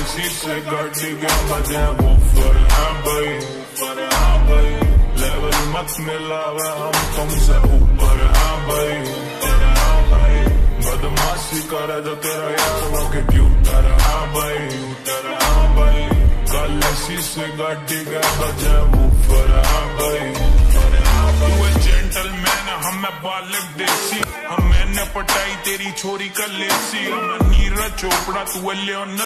शीशे गाड़ी के बजे वो फर है भाई, लेवल मत मिलावे हम तुमसे ऊपर है भाई, बदमाशी करे जो तेरा यार वो के ट्यूटर है भाई, कल शीशे गाड़ी के बजे वो फर है भाई। तू जेंटलमैन हमें बालिक देसी, हम मैंने पटाई तेरी छोरी का लेसी, हमें नीरज चोपड़ा तू लियोन